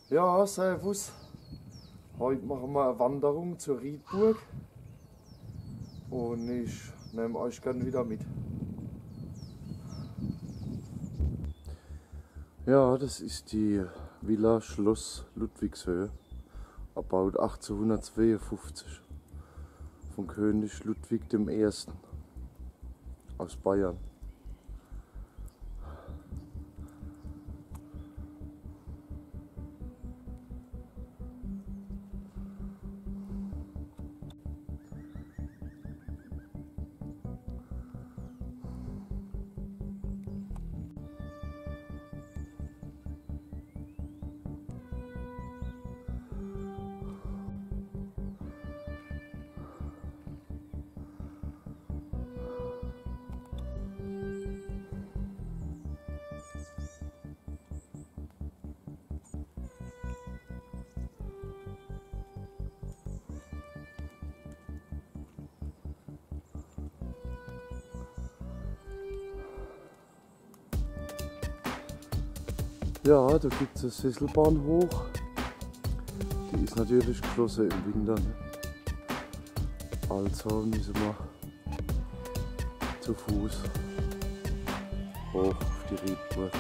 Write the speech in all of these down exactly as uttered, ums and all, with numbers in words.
Ja, servus. Heute machen wir eine Wanderung zur Riedburg und ich nehme euch gerne wieder mit. Ja, das ist die Villa Schloss Ludwigshöhe, erbaut achtzehnhundertzweiundfünfzig von König Ludwig der Erste aus Bayern. Ja, da gibt es eine Sesselbahn hoch. Die ist natürlich geschlossen im Winter. Ne? Also müssen wir zu Fuß hoch auf die Riedburg.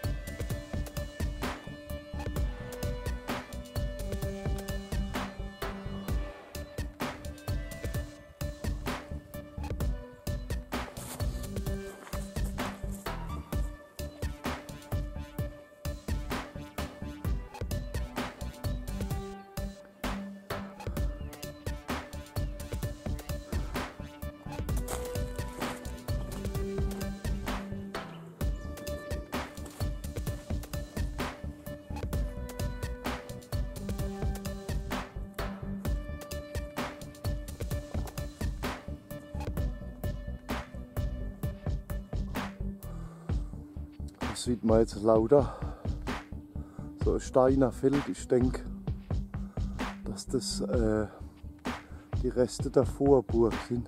Das sieht man jetzt lauter, so ein Steiner Feld. Ich denke, dass das äh, die Reste der Vorburg sind.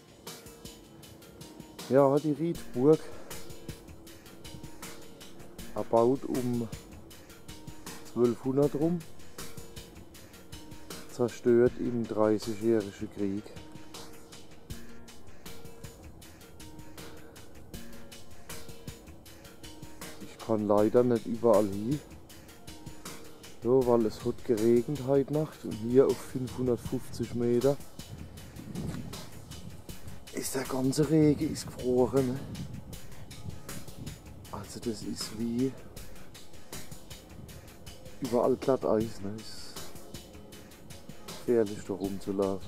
Ja, die Riedburg erbaut um zwölfhundert rum, zerstört im dreißigjährigen Krieg. Ich kann leider nicht überall hin, so, weil es hat geregnet heute Nacht und hier auf fünfhundertfünfzig Meter ist der ganze Regen ist gefroren. Ne? Also das ist wie überall Glatteis. Ne? Ist gefährlich da rumzulaufen.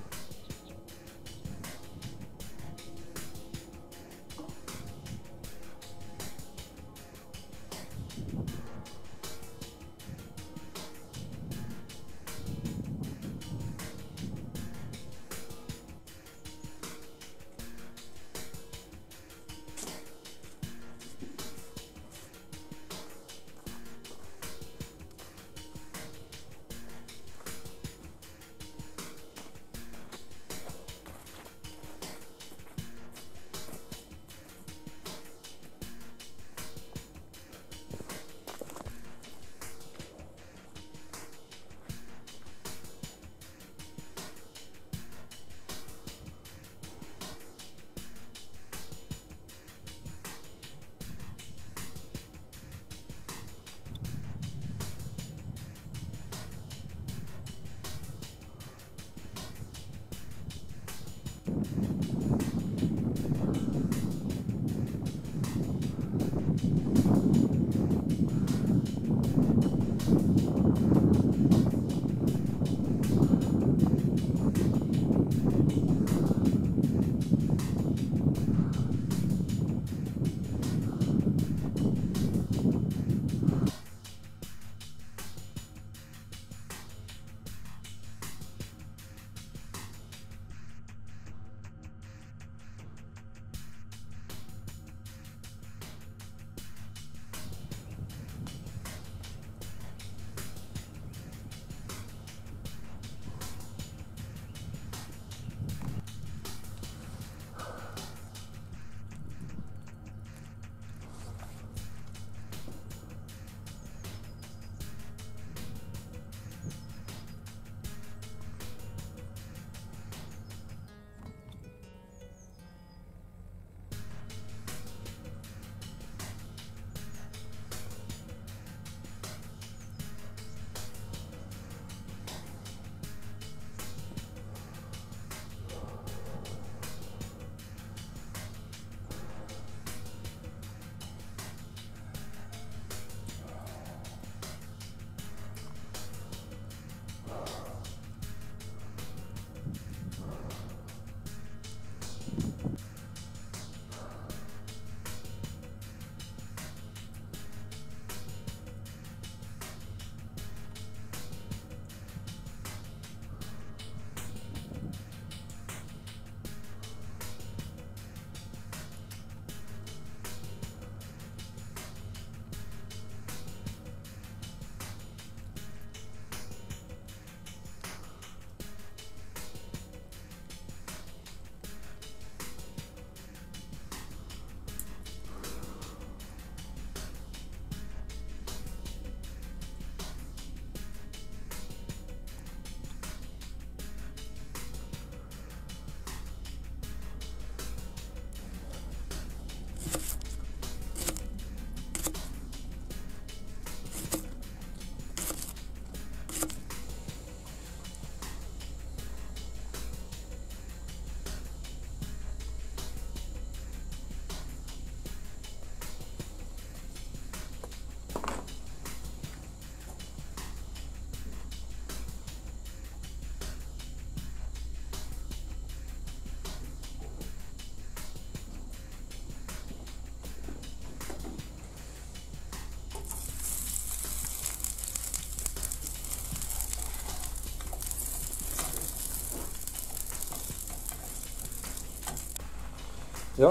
Ja.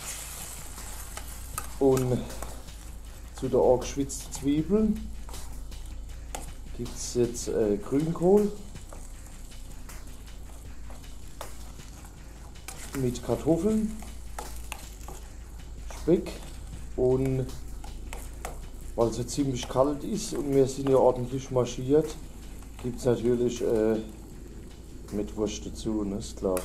Und zu der angeschwitzten Zwiebeln gibt es jetzt äh, Grünkohl mit Kartoffeln, Speck und weil es ja ziemlich kalt ist und wir sind ja ordentlich marschiert, gibt es natürlich äh, mit Wurst dazu, ne, ist klar.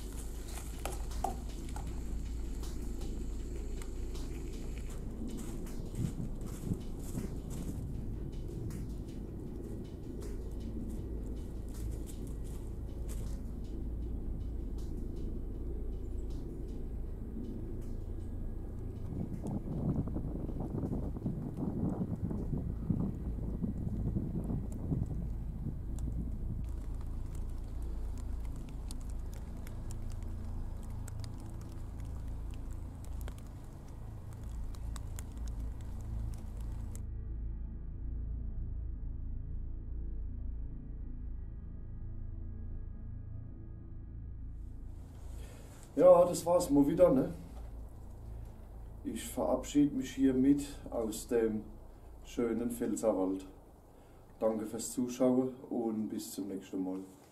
Ja, das war's mal wieder, ne? Ich verabschiede mich hiermit aus dem schönen Pfälzerwald. Danke fürs Zuschauen und bis zum nächsten Mal.